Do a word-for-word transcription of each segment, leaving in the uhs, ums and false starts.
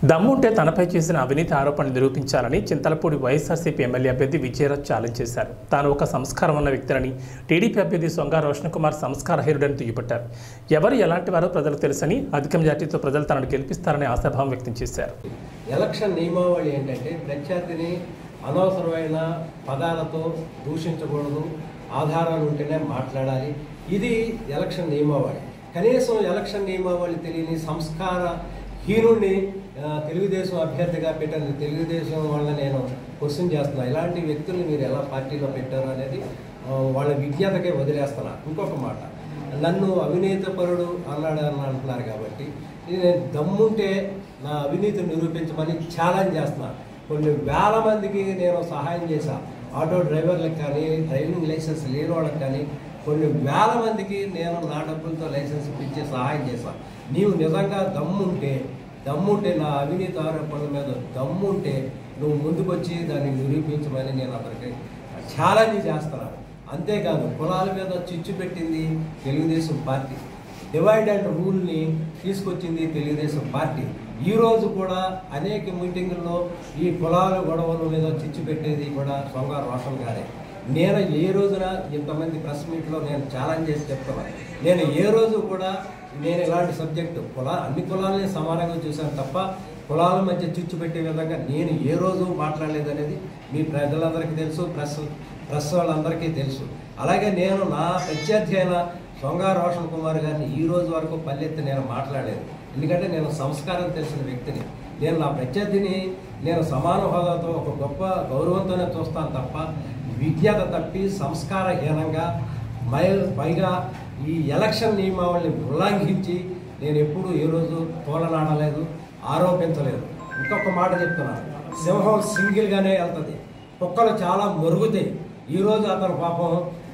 దమ్ముంటే తనపై చేసిన అవినీతి ఆరోపణలు నిరూపించాలని చింతలపూడి వైఎస్ఆర్సీపీ ఎమ్మెల్యే అభ్యర్థి విజయరాజ్ ఛాలెంజ్ చేశారు. తాను ఒక సంస్కారం ఉన్న వ్యక్తిని టీడీపీ అభ్యర్థి సొంగ రోషన్ కుమార్ సంస్కారహీనుడని దుయ్యబట్టారు. ఎవరు ఎలాంటి వారో ప్రజలకు తెలుసని అధిక మెజార్టీతో ప్రజలు తనను గెలిపిస్తారని ఆశాభావం వ్యక్తం చేశారు. ఎలక్షన్ నియమావళి ఏంటంటే ప్రత్యర్థిని అనవసరమైన పదాలతో దూషించకూడదు, ఆధారాలు ఉంటేనే మాట్లాడాలి. ఇది ఎలక్షన్ నియమావళి. కనీసం ఎలక్షన్ నియమావళి తెలియని సంస్కార హీనుడిని తెలుగుదేశం అభ్యర్థిగా పెట్టిన తెలుగుదేశం వల్ల నేను క్వశ్చన్ చేస్తున్నా. ఇలాంటి వ్యక్తుల్ని మీరు ఎలా పార్టీలో పెట్టారు అనేది వాళ్ళ విజ్ఞతకే వదిలేస్తున్నా. ఇంకొక మాట, నన్ను అవినీతిపరుడు అన్నాడు అని అంటున్నారు కాబట్టి నేను దమ్ముంటే నా అవినీతిని నిరూపించమని ఛాలెంజ్ చేస్తున్నాను. కొన్ని వేల మందికి నేను సహాయం చేశా. ఆటో డ్రైవర్లకు కానీ, డ్రైవింగ్ లైసెన్స్ లేని వాళ్ళకి కానీ కొన్ని వేల మందికి నేను నా డబ్బులతో లైసెన్స్ ఇప్పించి సహాయం చేశాను. నీవు నిజంగా దమ్ముంటే దమ్ముంటే నా అవినీతి ఆరోపణల మీద దమ్ముంటే నువ్వు ముందుకొచ్చి దాన్ని నిరూపించమని నేను అతనికి ఛాలెంజ్ చేస్తున్నాను. అంతేకాదు, కులాల మీద చిచ్చు పెట్టింది తెలుగుదేశం పార్టీ, డివైడ్ అండ్ రూల్ని తీసుకొచ్చింది తెలుగుదేశం పార్టీ. ఈరోజు కూడా అనేక మీటింగుల్లో ఈ కులాల గొడవల మీద చిచ్చు పెట్టేది కూడా సొంగ రోషన్ గారే. నేను ఏ రోజున ఇంతమంది ప్రెస్ మీట్లో నేను ఛాలెంజ్ చేసి చెప్తున్నాను. నేను ఏ రోజు కూడా నేను ఇలాంటి సబ్జెక్టు కులా అన్ని కులాలని సమానంగా చూశాను తప్ప కులాల మధ్య చిచ్చు పెట్టే విధంగా నేను ఏ రోజు మాట్లాడలేదనేది మీ ప్రజలందరికీ తెలుసు, ప్రెస్ ప్రెస్ వాళ్ళందరికీ తెలుసు. అలాగే నేను నా ప్రత్యర్థి అయిన సొంగ రోషన్ కుమార్ గారిని ఈ రోజు వరకు పల్లెత్తి నేను మాట్లాడలేదు. ఎందుకంటే నేను సంస్కారం తెలిసిన వ్యక్తిని. నేను నా ప్రత్యర్థిని నేను సమాన హోదాతో ఒక గొప్ప గౌరవంతోనే చూస్తాను తప్ప విజ్ఞత తప్పి సంస్కారహీనంగా మై పైగా ఈ ఎలక్షన్ నియమావళిని ఉల్లంఘించి నేను ఎప్పుడూ ఏ రోజు తోలనాడలేదు, ఆరోపించలేదు. ఇంకొక మాట చెప్తున్నాను, సింహం సింగిల్గానే వెళ్తుంది, కుక్కలు చాలా మరుగుతాయి. ఈరోజు అతను పాపం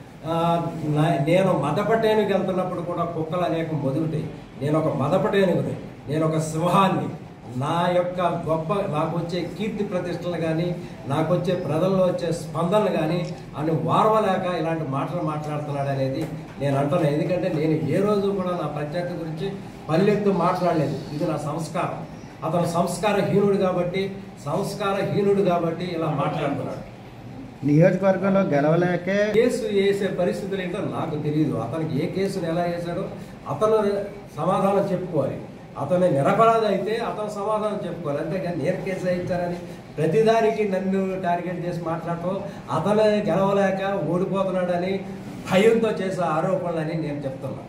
నేను మదపటేనుగు వెళ్తున్నప్పుడు కూడా కుక్కలు అనేకం మొదుగుతాయి. నేను ఒక మదపటేనుగుని, నేను ఒక సింహాన్ని. నా యొక్క గొప్ప నాకు వచ్చే కీర్తి ప్రతిష్టలు కానీ, నాకు వచ్చే ప్రజల్లో వచ్చే స్పందనలు కానీ అని వారవలేక ఇలాంటి మాటలు మాట్లాడుతున్నాడు అనేది నేను అంటున్నాను. ఎందుకంటే నేను ఏ రోజు కూడా నా ప్రత్యర్థి గురించి పల్లెత్తు మాట్లాడలేదు. ఇది నా సంస్కారం. అతను సంస్కారహీనుడు కాబట్టి సంస్కారహీనుడు కాబట్టి ఇలా మాట్లాడుతున్నాడు. నియోజకవర్గంలో గెలవలేకే కేసు వేసే పరిస్థితులు ఏంటో నాకు తెలియదు. అతనికి ఏ కేసును ఎలా వేశాడో అతను సమాధానం చెప్పుకోవాలి. అతను నిరపరాధి అయితే అతను సమాధానం చెప్పుకోవాలి. అంతేగాని నేను కేసు వేయించారని ప్రతిదానికి నన్ను టార్గెట్ చేసి మాట్లాడటం, అతను గెలవలేక ఓడిపోతున్నాడని భయంతో చేసే ఆరోపణలని నేను చెప్తున్నా.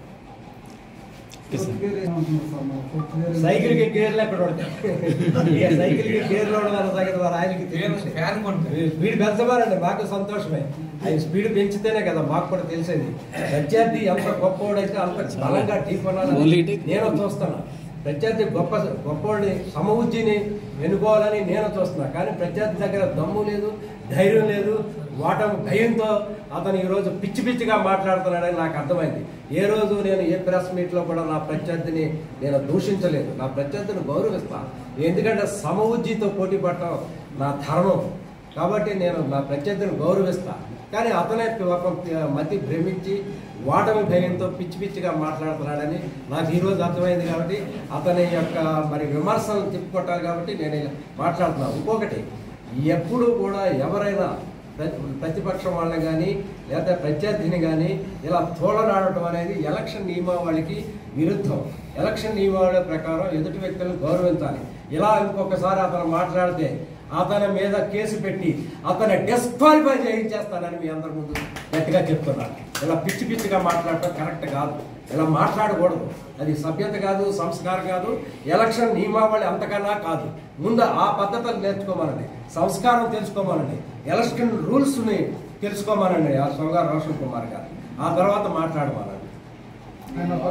సైకిల్కి గేర్లు ఎక్కడ ఉంటాయి? సైకిల్కి గేర్లు ఉండదని తగ్గదు వారు ఆయనకి స్పీడ్ పెంచమారండి. మాకు సంతోషమే. ఆయన స్పీడ్ పెంచితేనే కదా మాకు కూడా తెలిసేది. ప్రత్యర్థి ఎంత గొప్పవాడైతే అంత బలంగా టీ కొనాలని నేను చూస్తున్నా. ప్రత్యర్థి గొప్ప గొప్పవాడిని సమవుజ్జిని వెనుకోవాలని నేను చూస్తున్నా. కానీ ప్రత్యర్థి దగ్గర దమ్ము లేదు, ధైర్యం లేదు. ఓటమి భయంతో అతను ఈరోజు పిచ్చి పిచ్చిగా మాట్లాడుతున్నాడని నాకు అర్థమైంది. ఏ రోజు నేను ఏ ప్రెస్ మీట్లో కూడా నా ప్రత్యర్థిని నేను దూషించలేదు. నా ప్రత్యర్థిని గౌరవిస్తాను. ఎందుకంటే సమవుజ్జితో పోటీ పడటం నా ధర్మం కాబట్టి నేను నా ప్రత్యర్థిని గౌరవిస్తాను. కానీ అతనే ఒక మతి భ్రమించి ఓటమి భయంతో పిచ్చి పిచ్చిగా మాట్లాడుతున్నాడని నాకు ఈరోజు అర్థమైంది. కాబట్టి అతని యొక్క మరి విమర్శలు తిప్పుకొట్టాలి కాబట్టి నేను మాట్లాడుతున్నాను. ఇంకొకటి, ఎప్పుడు కూడా ఎవరైనా ప్రతిపక్షం వాళ్ళని కానీ లేదా ప్రత్యర్థిని కానీ ఇలా తోలనాడటం అనేది ఎలక్షన్ నియమావళికి విరుద్ధం. ఎలక్షన్ నియమావళి ప్రకారం ఎదుటి వ్యక్తులను గౌరవించాలి. ఇలా ఇంకొకసారి అతను మాట్లాడితే అతని మీద కేసు పెట్టి అతన్ని డిస్క్వాలిఫై చేయించేస్తానని మీ అందరి ముందు గట్టిగా చెప్తున్నాను. ఇలా పిచ్చి పిచ్చిగా మాట్లాడటం కరెక్ట్ కాదు. ఇలా మాట్లాడకూడదు. అది సభ్యత కాదు, సంస్కారం కాదు, ఎలక్షన్ నియమావళి అంతకన్నా కాదు. ముందు ఆ పద్ధతులు నేర్చుకోమనండి, సంస్కారం తెలుసుకోమనండి, ఎలక్షన్ రూల్స్ని తెలుసుకోమనండి ఆ సొంగ రోషన్ కుమార్ గారు. ఆ తర్వాత మాట్లాడమనండి.